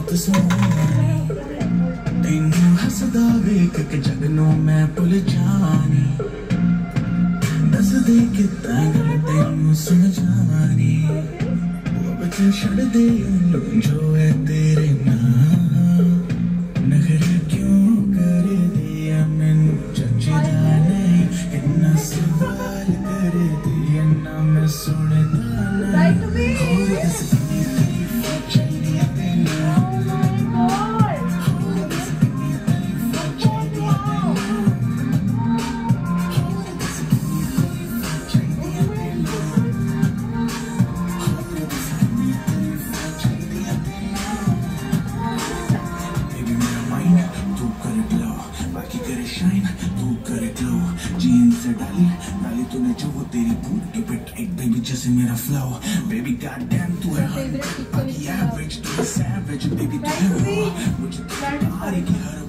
बात सुनी तेनू हसदा वेख के जगनों मैं भुल जानी दस दे कितना गल तेनू समझानी वो बच्चे छड़ दे जो है तेरे नाम नखरे क्यों कर दिया मैनू जचदा नहीं कितना सवाल कर दिया ना मैं सुनदा नहीं होर दस डाली तूने जो वो तेरी बूटी पे टाइट बेबी जैसे मेरा फ्लो बेबी गॉडडैम तू है बाकी एवरेज तू है सैवेज बेबी तू है वो मुझे तुम्हारी की हर